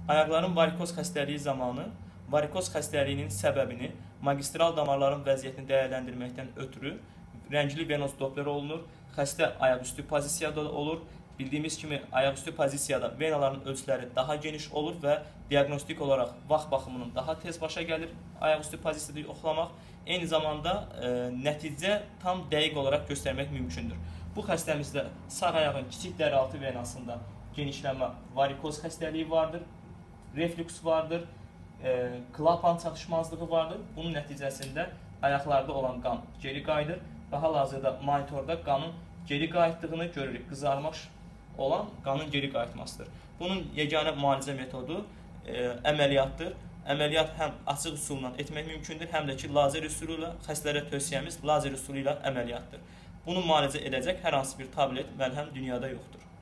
Ayaqların varikoz xəstəliyi zamanı varikoz xəstəliyinin səbəbini, magistral damarların vəziyyətini dəyərləndirməkdən ötürü rəngli venoz doppler olunur. Xəstə ayaqüstü pozisiyada olur. Bildiyimiz kimi ayaqüstü pozisiyada venaların ölçüləri daha geniş olur və diaqnostik olaraq vaxt baxımının daha tez başa gəlir ayaqüstü pozisiyada yoxlamaq. Eyni zamanda nəticə tam dəqiq olaraq göstərmək mümkündür. Bu xəstəmizdə sağ ayağın kiçik dəraltı venasında genişlənmə varikoz xəstəliyi vardır, reflüks vardır, klapan çatışmazlığı vardır. Bunun nəticəsində ayaqlarda olan qan geri qayıdır və hal-hazırda monitorda qanın geri qayıtdığını görürük. Qızarmış olan qanın geri qayıtmasıdır. Bunun yeganə müalicə metodu əməliyyatdır. Əməliyyat həm açıq üsulla etmək mümkündür, həm də ki, lazer üsulu ilə xəstələrə tövsiyəmiz lazer üsulu ilə əməliyyatdır. Bunu müalicə edəcək hər hansı bir tablet, məlhəm dünyada yoxdur.